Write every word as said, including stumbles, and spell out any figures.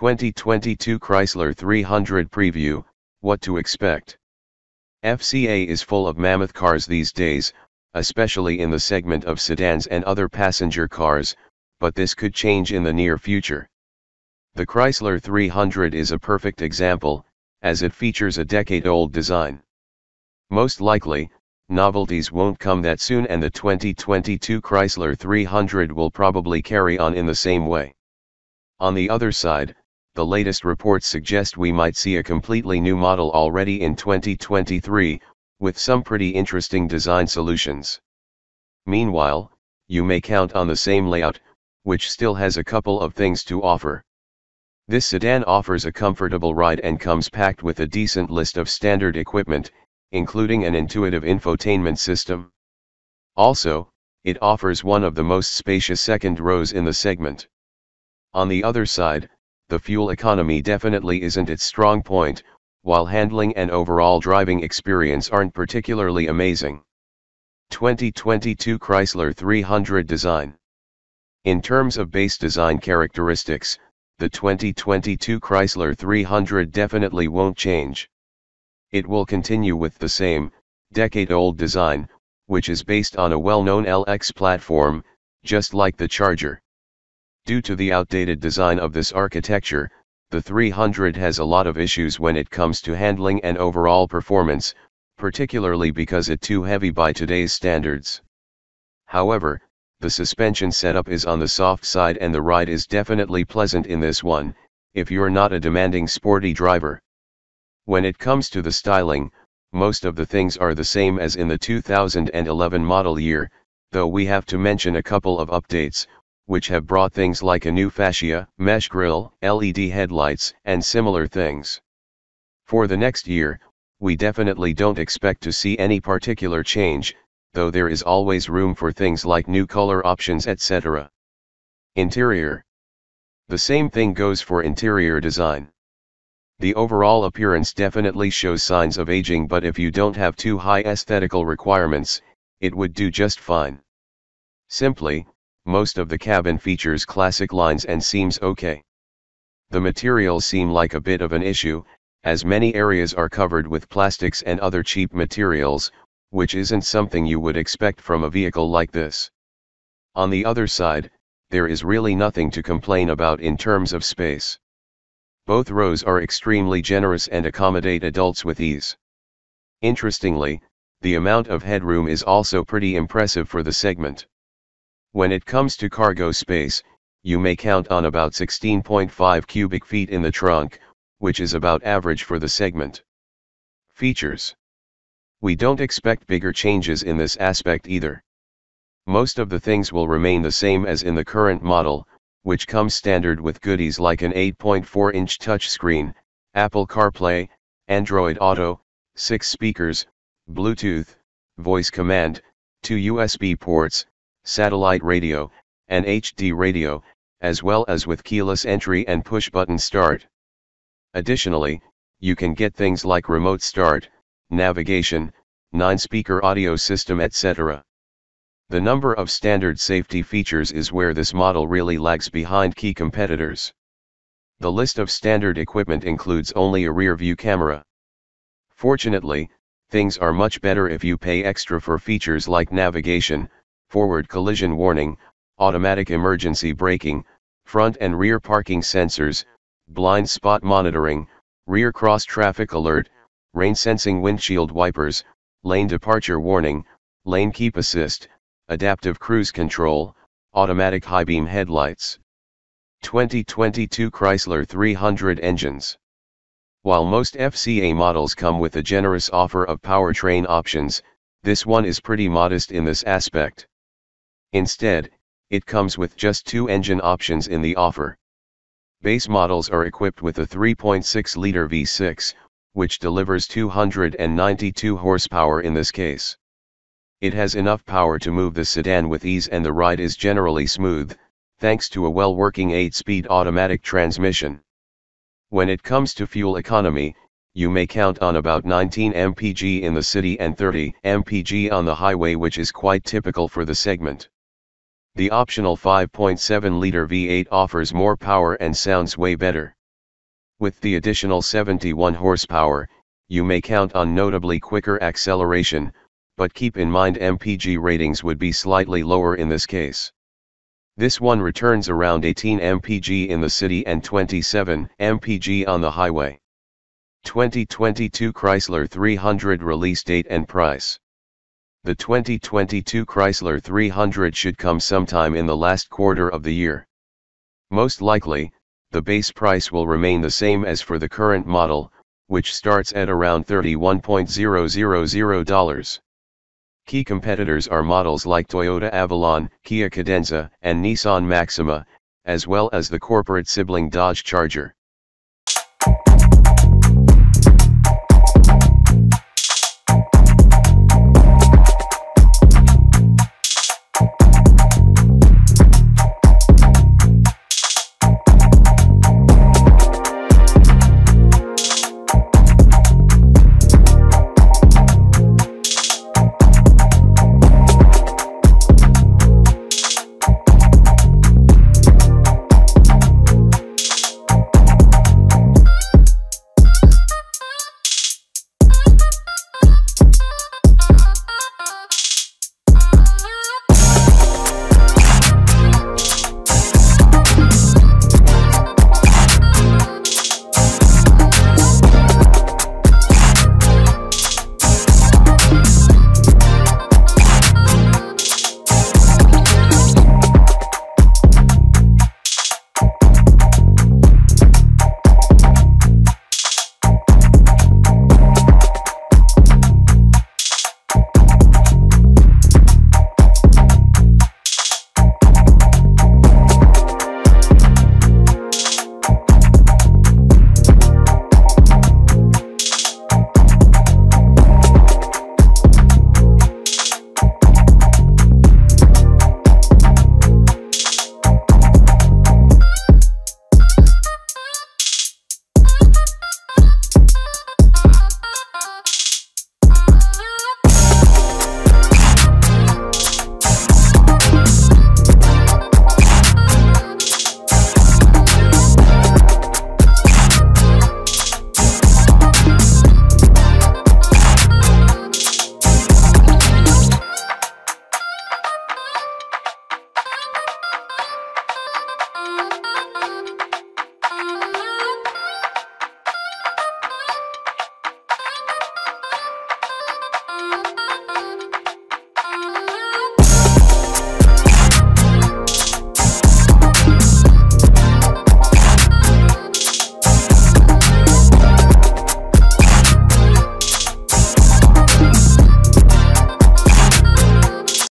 twenty twenty-two Chrysler three hundred Preview, what to expect. F C A is full of mammoth cars these days, especially in the segment of sedans and other passenger cars, but this could change in the near future. The Chrysler three hundred is a perfect example, as it features a decade-old design. Most likely, novelties won't come that soon, and the twenty twenty-two Chrysler three hundred will probably carry on in the same way. On the other side, the latest reports suggest we might see a completely new model already in twenty twenty-three, with some pretty interesting design solutions. Meanwhile, you may count on the same layout, which still has a couple of things to offer. This sedan offers a comfortable ride and comes packed with a decent list of standard equipment, including an intuitive infotainment system. Also, it offers one of the most spacious second rows in the segment. On the other side, the fuel economy definitely isn't its strong point, while handling and overall driving experience aren't particularly amazing. twenty twenty-two Chrysler three hundred design. In terms of base design characteristics, the twenty twenty-two Chrysler three hundred definitely won't change. It will continue with the same, decade-old design, which is based on a well-known L X platform, just like the Charger. Due to the outdated design of this architecture, the three hundred has a lot of issues when it comes to handling and overall performance, particularly because it's too heavy by today's standards. However, the suspension setup is on the soft side and the ride is definitely pleasant in this one, if you're not a demanding sporty driver. When it comes to the styling, most of the things are the same as in the two thousand eleven model year, though we have to mention a couple of updates, which have brought things like a new fascia, mesh grille, L E D headlights, and similar things. For the next year, we definitely don't expect to see any particular change, though there is always room for things like new color options, et cetera. Interior. The same thing goes for interior design. The overall appearance definitely shows signs of aging, but if you don't have too high aesthetical requirements, it would do just fine. Simply, most of the cabin features classic lines and seems okay. The materials seem like a bit of an issue, as many areas are covered with plastics and other cheap materials, which isn't something you would expect from a vehicle like this. On the other side, there is really nothing to complain about in terms of space. Both rows are extremely generous and accommodate adults with ease. Interestingly, the amount of headroom is also pretty impressive for the segment. When it comes to cargo space, you may count on about sixteen point five cubic feet in the trunk, which is about average for the segment. Features. We don't expect bigger changes in this aspect either. Most of the things will remain the same as in the current model, which comes standard with goodies like an eight point four inch touchscreen, Apple CarPlay, Android Auto, six speakers, Bluetooth, voice command, two U S B ports, satellite radio, and H D radio, as well as with keyless entry and push-button start. Additionally, you can get things like remote start, navigation, nine speaker audio system, et cetera. The number of standard safety features is where this model really lags behind key competitors. The list of standard equipment includes only a rear-view camera. Fortunately, things are much better if you pay extra for features like navigation, forward collision warning, automatic emergency braking, front and rear parking sensors, blind spot monitoring, rear cross traffic alert, rain sensing windshield wipers, lane departure warning, lane keep assist, adaptive cruise control, automatic high beam headlights. twenty twenty-two Chrysler three hundred engines. While most F C A models come with a generous offer of powertrain options, this one is pretty modest in this aspect. Instead, it comes with just two engine options in the offer. Base models are equipped with a three point six liter V six, which delivers two hundred ninety-two horsepower in this case. It has enough power to move the sedan with ease, and the ride is generally smooth, thanks to a well-working eight speed automatic transmission. When it comes to fuel economy, you may count on about nineteen miles per gallon in the city and thirty miles per gallon on the highway, which is quite typical for the segment. The optional five point seven liter V eight offers more power and sounds way better. With the additional seventy-one horsepower, you may count on notably quicker acceleration, but keep in mind M P G ratings would be slightly lower in this case. This one returns around eighteen M P G in the city and twenty-seven M P G on the highway. twenty twenty-two Chrysler three hundred release date and price. The twenty twenty-two Chrysler three hundred should come sometime in the last quarter of the year. Most likely, the base price will remain the same as for the current model, which starts at around thirty-one thousand dollars. Key competitors are models like Toyota Avalon, Kia Cadenza, and Nissan Maxima, as well as the corporate sibling Dodge Charger.